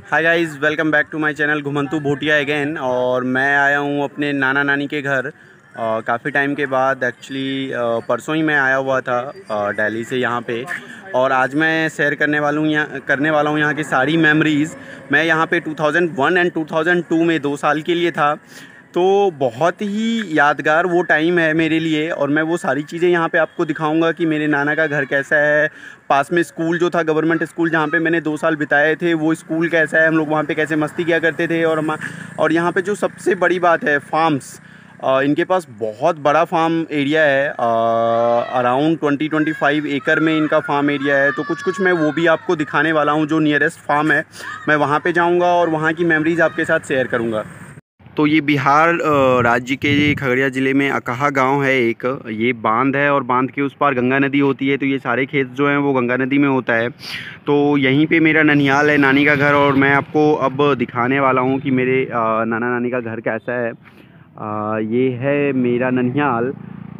Hi guys, welcome back to my channel Ghumantu Bhotia again. और मैं आया हूँ अपने नाना नानी के घर काफ़ी टाइम के बाद। एक्चुअली परसों ही मैं आया हुआ था दिल्ली से यहाँ पे। और आज मैं शेयर करने वाला हूँ यहाँ की सारी मेमोरीज़। मैं यहाँ पे 2001 एंड 2002 में 2 साल के लिए था, तो बहुत ही यादगार वो टाइम है मेरे लिए। और मैं वो सारी चीज़ें यहाँ पे आपको दिखाऊंगा कि मेरे नाना का घर कैसा है, पास में स्कूल जो था गवर्नमेंट स्कूल जहाँ पे मैंने 2 साल बिताए थे, वो स्कूल कैसा है, हम लोग वहाँ पे कैसे मस्ती किया करते थे। और यहाँ पे जो सबसे बड़ी बात है फार्म्स, इनके पास बहुत बड़ा फार्म एरिया है। अराउंड 20-25 एकड़ में इनका फार्म एरिया है। तो कुछ मैं वो भी आपको दिखाने वाला हूँ। जो नियरेस्ट फार्म है मैं वहाँ पे जाऊँगा और वहाँ की मेमोरीज़ आपके साथ शेयर करूँगा। तो ये बिहार राज्य के खगड़िया ज़िले में अकहा गांव है एक। ये बांध है और बांध के उस पार गंगा नदी होती है, तो ये सारे खेत जो हैं वो गंगा नदी में होता है। तो यहीं पे मेरा ननिहाल है, नानी का घर। और मैं आपको अब दिखाने वाला हूँ कि मेरे नाना नानी का घर कैसा है। ये है मेरा ननिहाल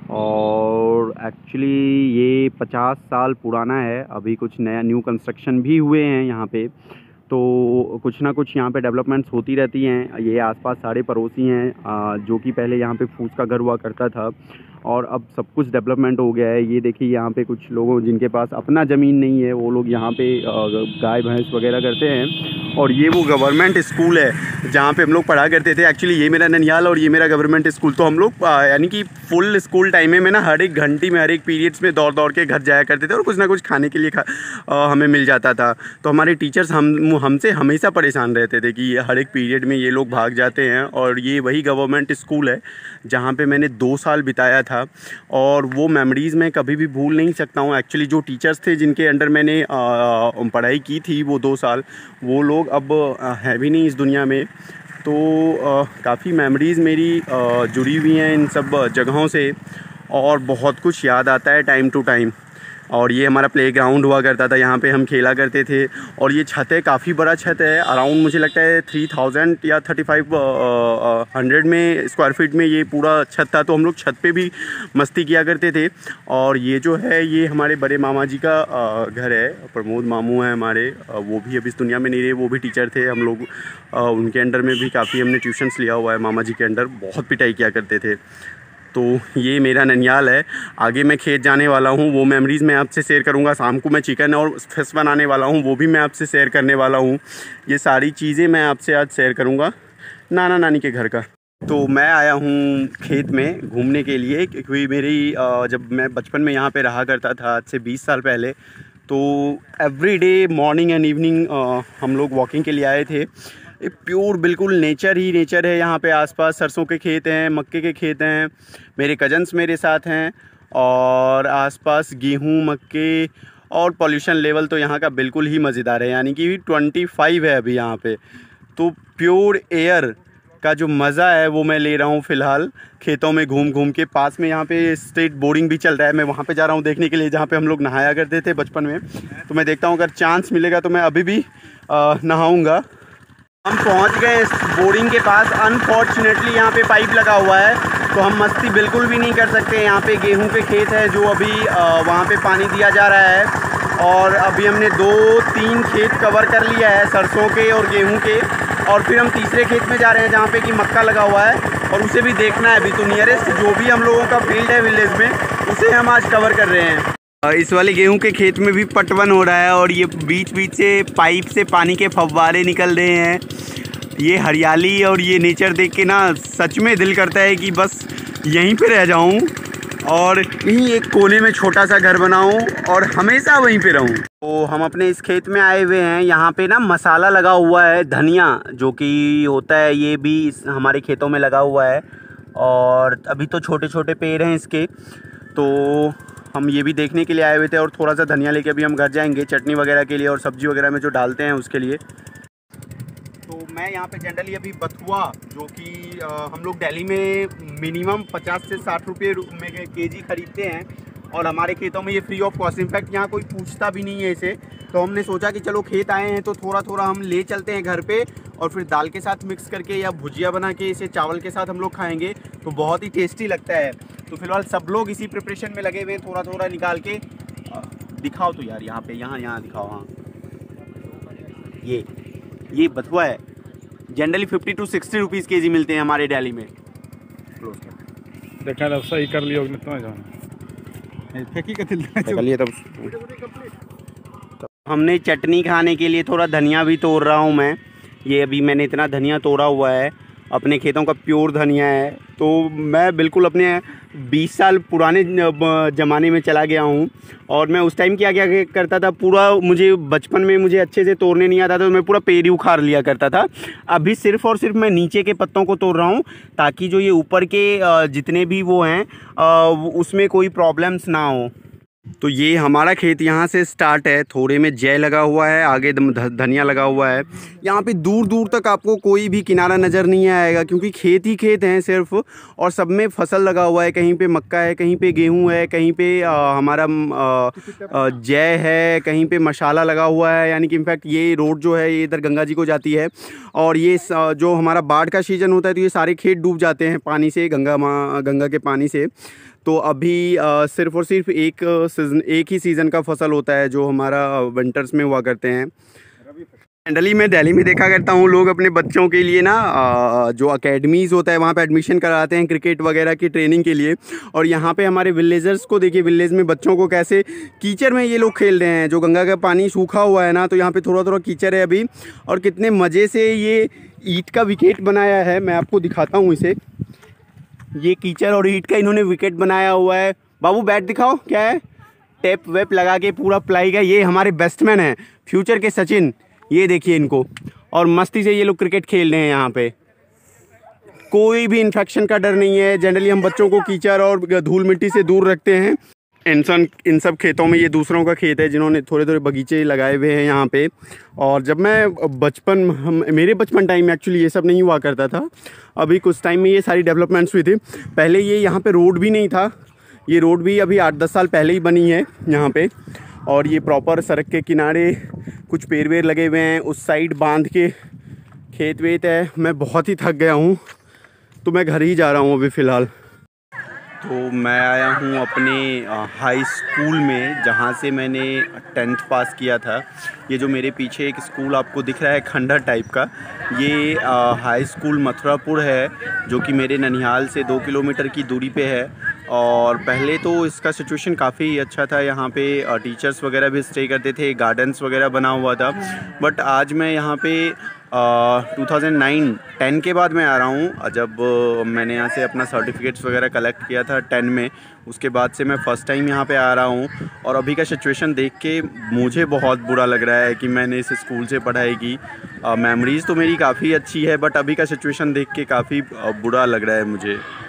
और एक्चुअली ये 50 साल पुराना है। अभी कुछ नया न्यू कंस्ट्रक्शन भी हुए हैं यहाँ पे, तो कुछ ना कुछ यहाँ पे डेवलपमेंट्स होती रहती हैं। ये आसपास सारे पड़ोसी हैं जो कि पहले यहाँ पे फूस का घर हुआ करता था और अब सब कुछ डेवलपमेंट हो गया है। ये देखिए यहाँ पे कुछ लोगों जिनके पास अपना ज़मीन नहीं है, वो लोग यहाँ पे गाय भैंस वगैरह करते हैं। और ये वो गवर्नमेंट स्कूल है जहाँ पे हम लोग पढ़ा करते थे। एक्चुअली ये मेरा ननिहाल और ये मेरा गवर्नमेंट स्कूल। तो हम लोग यानी कि फुल स्कूल टाइम में ना हर एक घंटी में, हर एक पीरियड्स में दौड़ के घर जाया करते थे और कुछ ना कुछ खाने के लिए हमें मिल जाता था। तो हमारे टीचर्स हमसे हमेशा परेशान रहते थे कि हर एक पीरियड में ये लोग भाग जाते हैं। और ये वही गवर्नमेंट स्कूल है जहाँ पे मैंने 2 साल बिताया था और वो मेमोरीज़ मैं कभी भी भूल नहीं सकता हूँ। एक्चुअली जो टीचर्स थे जिनके अंडर मैंने पढ़ाई की थी वो 2 साल, वो लोग अब है भी नहीं इस दुनिया में। तो काफ़ी मेमोरीज़ मेरी जुड़ी हुई हैं इन सब जगहों से और बहुत कुछ याद आता है टाइम टू टाइम। और ये हमारा प्लेग्राउंड हुआ करता था, यहाँ पे हम खेला करते थे। और ये छत है, काफ़ी बड़ा छत है। अराउंड मुझे लगता है 3000 या 3500 में स्क्वायर फीट में ये पूरा छत था। तो हम लोग छत पे भी मस्ती किया करते थे। और ये जो है ये हमारे बड़े मामा जी का घर है, प्रमोद मामू हैं हमारे। वो भी अब इस दुनिया में नहीं रहे, वो भी टीचर थे। हम लोग उनके अंडर में भी काफ़ी हमने ट्यूशन्स लिया हुआ है, मामा जी के अंडर बहुत पिटाई किया करते थे। तो ये मेरा ननिहाल है। आगे मैं खेत जाने वाला हूँ, वो मेमोरीज़ मैं आपसे शेयर करूँगा। शाम को मैं चिकन और फिश बनाने वाला हूँ, वो भी मैं आपसे शेयर करने वाला हूँ। ये सारी चीज़ें मैं आपसे आज शेयर करूँगा नाना नानी के घर का। तो मैं आया हूँ खेत में घूमने के लिए, क्योंकि मेरी जब मैं बचपन में यहाँ पे रहा करता था आज से 20 साल पहले, तो every day morning and evening हम लोग वॉकिंग के लिए आए थे। एक प्योर बिल्कुल नेचर ही नेचर है यहाँ पे। आसपास सरसों के खेत हैं, मक्के के खेत हैं, मेरे कजन्स मेरे साथ हैं और आसपास गेहूँ मक्के। और पॉल्यूशन लेवल तो यहाँ का बिल्कुल ही मज़ेदार है, यानी कि 25 है अभी यहाँ पे। तो प्योर एयर का जो मज़ा है वो मैं ले रहा हूँ फ़िलहाल खेतों में घूम घूम के। पास में यहाँ पे स्ट्रीट बोर्डिंग भी चल रहा है, मैं वहाँ पे जा रहा हूँ देखने के लिए, जहाँ पे हम लोग नहाया करते थे बचपन में। तो मैं देखता हूँ अगर चांस मिलेगा तो मैं अभी भी नहाऊँगा। हम पहुंच गए इस बोरिंग के पास। अनफॉर्चुनेटली यहाँ पे पाइप लगा हुआ है, तो हम मस्ती बिल्कुल भी नहीं कर सकते। यहाँ पे गेहूं के खेत है जो अभी वहाँ पे पानी दिया जा रहा है। और अभी हमने 2-3 खेत कवर कर लिया है, सरसों के और गेहूं के। और फिर हम तीसरे खेत में जा रहे हैं जहाँ पे कि मक्का लगा हुआ है और उसे भी देखना है अभी। तो नियरेस्ट जो भी हम लोगों का फील्ड है विलेज में, उसे हम आज कवर कर रहे हैं। इस वाले गेहूं के खेत में भी पटवन हो रहा है और ये बीच बीच से पाइप से पानी के फव्वारे निकल रहे हैं। ये हरियाली और ये नेचर देख के ना सच में दिल करता है कि बस यहीं पे रह जाऊं और यहीं एक कोने में छोटा सा घर बनाऊं और हमेशा वहीं पे रहूं। तो हम अपने इस खेत में आए हुए हैं। यहाँ पे ना मसाला लगा हुआ है, धनिया जो कि होता है, ये भी हमारे खेतों में लगा हुआ है। और अभी तो छोटे छोटे पेड़ हैं इसके, तो हम ये भी देखने के लिए आए हुए थे। और थोड़ा सा धनिया लेके अभी हम घर जाएंगे चटनी वगैरह के लिए और सब्ज़ी वगैरह में जो डालते हैं उसके लिए। तो मैं यहाँ पे जनरली अभी बथुआ, जो कि हम लोग दिल्ली में मिनिमम 50 से 60 रुपये में केजी खरीदते हैं और हमारे खेतों में ये फ्री ऑफ कॉस्ट। इनफैक्ट यहाँ कोई पूछता भी नहीं है इसे। तो हमने सोचा कि चलो खेत आए हैं तो थोड़ा थोड़ा हम ले चलते हैं घर पे और फिर दाल के साथ मिक्स करके या भुजिया बना के इसे चावल के साथ हम लोग खाएँगे तो बहुत ही टेस्टी लगता है। तो फिलहाल सब लोग इसी प्रिपरेशन में लगे हुए हैं, थोड़ा थोड़ा निकाल के। दिखाओ तो यार यहाँ पे, यहाँ दिखाओ। हाँ, ये ये बथुआ है, जनरली 50 to 60 रुपीज़ केजी मिलते हैं हमारे दिल्ली में। देखा अब सही कर लियो तो फेंकी का तब हमने चटनी खाने के लिए थोड़ा धनिया भी तोड़ रहा हूँ मैं। ये अभी मैंने इतना धनिया तोड़ा हुआ है, अपने खेतों का प्योर धनिया है। तो मैं बिल्कुल अपने 20 साल पुराने ज़माने में चला गया हूँ। और मैं उस टाइम क्या करता था, पूरा मुझे बचपन में मुझे अच्छे से तोड़ने नहीं आता था, तो मैं पूरा पेड़ ही उखाड़ लिया करता था। अभी सिर्फ़ और सिर्फ मैं नीचे के पत्तों को तोड़ रहा हूँ, ताकि जो ये ऊपर के जितने भी वो हैं उसमें कोई प्रॉब्लम्स ना हो। तो ये हमारा खेत यहाँ से स्टार्ट है, थोड़े में जय लगा हुआ है, आगे धनिया लगा हुआ है। यहाँ पे दूर दूर तक आपको कोई भी किनारा नज़र नहीं आएगा, क्योंकि खेत ही खेत हैं सिर्फ, और सब में फसल लगा हुआ है। कहीं पे मक्का है, कहीं पे गेहूँ है, कहीं पे हमारा जय है, कहीं पे मसाला लगा हुआ है। यानी कि इनफैक्ट ये रोड जो है ये इधर गंगा जी को जाती है। और ये जो हमारा बाढ़ का सीज़न होता है तो ये सारे खेत डूब जाते हैं पानी से, गंगा के पानी से। तो अभी सिर्फ़ और सिर्फ एक ही सीज़न का फसल होता है जो हमारा विंटर्स में हुआ करते हैं। जनरली मैं दिल्ली में देखा करता हूँ लोग अपने बच्चों के लिए ना जो अकेडमीज़ होता है वहाँ पे एडमिशन कराते हैं क्रिकेट वगैरह की ट्रेनिंग के लिए। और यहाँ पे हमारे विलेजर्स को देखिए, विलेज में बच्चों को कैसे कीचड़ में ये लोग खेल रहे हैं। जो गंगा का पानी सूखा हुआ है ना, तो यहाँ पे थोड़ा थोड़ा कीचड़ है अभी, और कितने मज़े से ये ईंट का विकेट बनाया है। मैं आपको दिखाता हूँ इसे। ये कीचड़ और ईंट का इन्होंने विकेट बनाया हुआ है। बाबू बैट दिखाओ, क्या है, टेप वेप लगा के पूरा प्लाई का। ये हमारे बेस्टमैन हैं, फ्यूचर के सचिन। ये देखिए इनको, और मस्ती से ये लोग क्रिकेट खेल रहे हैं। यहाँ पे कोई भी इन्फेक्शन का डर नहीं है। जनरली हम बच्चों को कीचड़ और धूल मिट्टी से दूर रखते हैं। इन सब खेतों में, ये दूसरों का खेत है जिन्होंने थोड़े थोड़े बगीचे लगाए हुए हैं यहाँ पे। और जब मैं मेरे बचपन टाइम में एक्चुअली ये सब नहीं हुआ करता था। अभी कुछ टाइम में ये सारी डेवलपमेंट्स हुई थी। पहले ये यहाँ पे रोड भी नहीं था, ये रोड भी अभी 8-10 साल पहले ही बनी है यहाँ पे। और ये प्रॉपर सड़क के किनारे कुछ पेड़ वेड़ लगे हुए हैं, उस साइड बांध के खेत वेत है। मैं बहुत ही थक गया हूँ, तो मैं घर ही जा रहा हूँ अभी फ़िलहाल। तो मैं आया हूँ अपने हाई स्कूल में, जहाँ से मैंने 10th पास किया था। ये जो मेरे पीछे एक स्कूल आपको दिख रहा है खंडहर टाइप का, ये हाई स्कूल मथुरापुर है, जो कि मेरे ननिहाल से 2 किलोमीटर की दूरी पे है। और पहले तो इसका सिचुएशन काफ़ी अच्छा था, यहाँ पे टीचर्स वगैरह भी स्टे करते थे, गार्डन्स वगैरह बना हुआ था। बट आज मैं यहाँ पे 2009-10 के बाद मैं आ रहा हूँ, जब मैंने यहाँ से अपना सर्टिफिकेट्स वगैरह कलेक्ट किया था 10 में। उसके बाद से मैं फ़र्स्ट टाइम यहाँ पे आ रहा हूँ। और अभी का सिचुएशन देख के मुझे बहुत बुरा लग रहा है कि मैंने इस स्कूल से पढ़ाई की। मेमोरीज़ तो मेरी काफ़ी अच्छी है, बट अभी का सिचुएशन देख के काफ़ी बुरा लग रहा है मुझे।